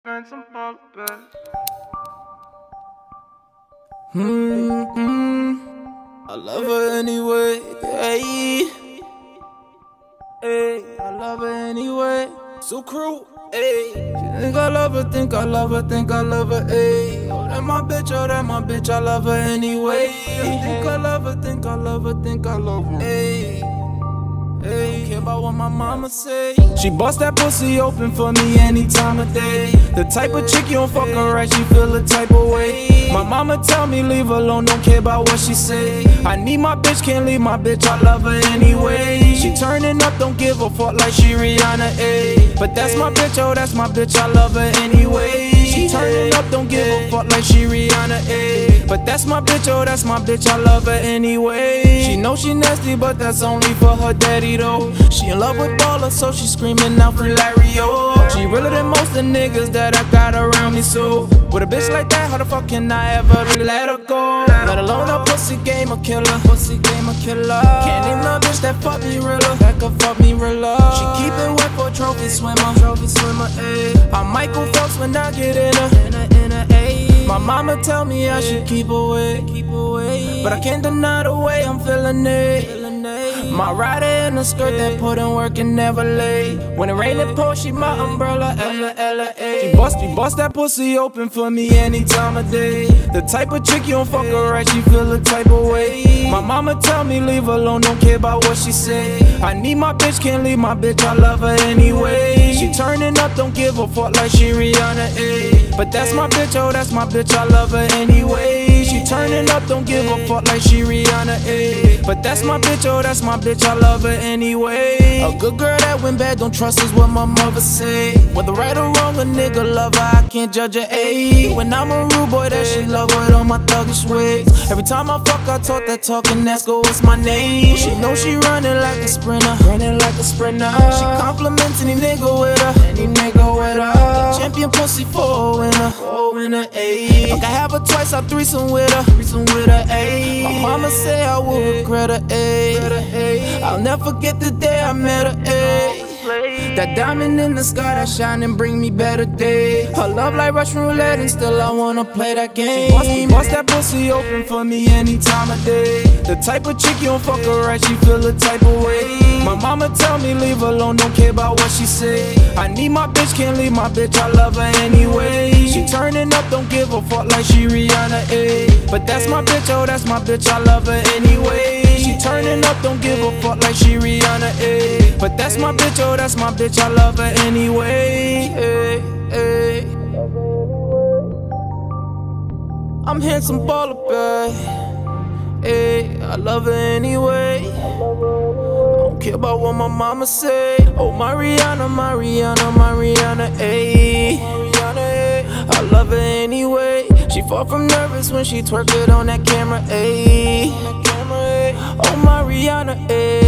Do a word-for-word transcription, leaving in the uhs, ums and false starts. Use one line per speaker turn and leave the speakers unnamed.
Spend some ball back.
Mm-hmm. I love her anyway, hey. Hey, I love her anyway. So cruel, hey. She think I love her, think I love her, think I love her, hey. Oh, that my bitch, oh, that my bitch, I love her anyway. I think I love her, think I love her, think I love her, hey. Hey, don't care about what my mama say. She bust that pussy open for me any time of day. The type of chick you don't fuck her right, she feel the type of way. My mama tell me leave her alone, don't care about what she say. I need my bitch, can't leave my bitch, I love her anyway. She turning up, don't give a fuck like she Rihanna, ayy. But that's my bitch, oh that's my bitch, I love her anyway. She turning up, don't give a fuck like she Rihanna, ayy. But that's my bitch, oh that's my bitch, I love her anyway. She know she nasty, but that's only for her daddy though. She in love with baller, so she screaming out for Lario. She realer than most of the niggas that I got around me, so with a bitch like that, how the fuck can I ever really let her go? Let alone a pussy game a killer, pussy game a killer. Can't name no bitch that fuck me realer, that could fuck me realer. She keep it wet for a trophy swimmer, trophy swimmer, ayy. I'm Michael Phelps when I get in her, in her, in her, ayy. My mama tell me I should keep away, keep away. But I can't deny the way I'm feeling it. My rider in a skirt that put in work and never late. When it rain it pour, she my umbrella, Ella, Ella, A. She bust, she bust that pussy open for me any time of day. The type of chick you don't fuck her right, she feel the type of way. My mama tell me leave her alone, don't care about what she say. I need my bitch, can't leave my bitch, I love her anyway. She turning up, don't give a fuck like she Rihanna, ayy. But that's my bitch, oh that's my bitch, I love her anyway. She turning up, don't give a fuck like she Rihanna, ayy. But that's my bitch, oh that's my bitch, I love her anyway. A good girl that went bad, don't trust is what my mother say. Whether right or wrong, a nigga love her, I can't judge her, ayy. When I'm a rude boy, that she love her on my thuggish ways. Every time I fuck, I talk that talk and ask her what's my name. She know she running like a sprinter, running like a sprinter. She compliments any nigga with her, any nigga with her. The champion pussy for a winner, for a winner, ayy. Fuck, I have her twice, I threesome with her, threesome with her, ayy. My mama say I would regret her, ayy. I'll never forget the day I met her, ayy. That diamond in the sky that shine and bring me better days. Her love like Russian roulette and still I wanna play that game. She bust, bust that pussy open for me any time of day. The type of chick you don't fuck her right, she feel the type of way. My mama tell me leave her alone, don't care about what she say. I need my bitch, can't leave my bitch, I love her anyway. She turning up, don't give a fuck like she Rihanna, ayy. But that's my bitch, oh that's my bitch, I love her anyway. She turning up, don't give a fuck like she Rihanna, ayy. But that's my bitch, oh that's my bitch, I love her anyway, ay, ay. I'm handsome baller, babe, ay, I love her anyway. Don't care about what my mama say. Oh my Rihanna, my Rihanna, my Rihanna, ayy. I love her anyway. She far from nervous when she twerk it on that camera, ayy. Oh my Rihanna, ayy.